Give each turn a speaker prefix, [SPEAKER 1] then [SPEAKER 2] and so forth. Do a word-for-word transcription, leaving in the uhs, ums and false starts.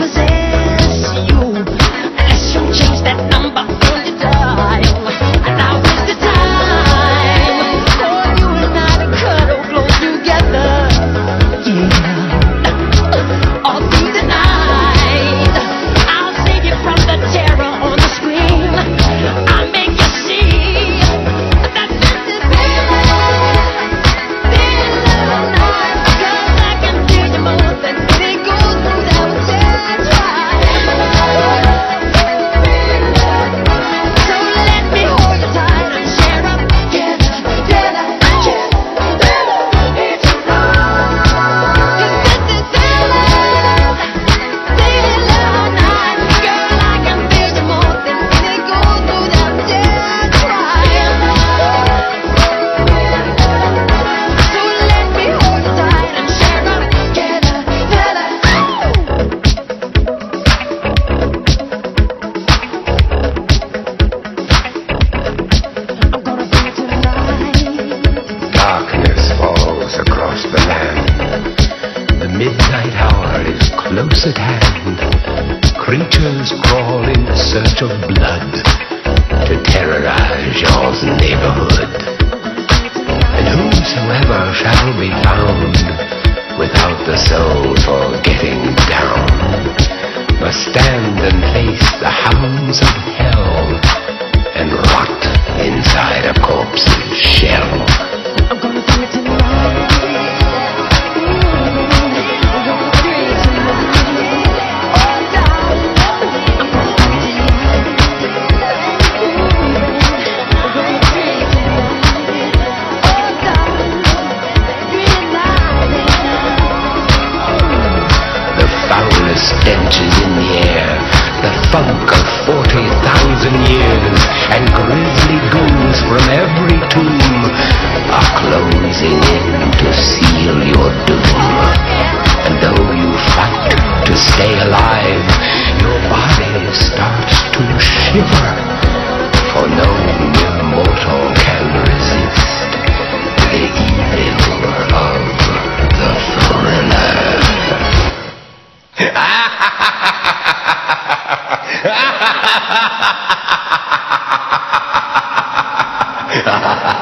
[SPEAKER 1] midnight hour is close at hand. Creatures crawl in search of blood to terrorize your neighborhood. And whosoever shall be found without the soul for getting down must stand and face the hounds of hell and rot inside a corpse's shell.
[SPEAKER 2] I'm gonna do it tonight.
[SPEAKER 1] Stench is in the air, the funk of forty thousand years, and grisly goons from every tomb are closing in to seal your doom. And though you fight to stay alive, your body starts to shiver, for no mere mortal can resist the evil of the thriller. Ha ha ha ha!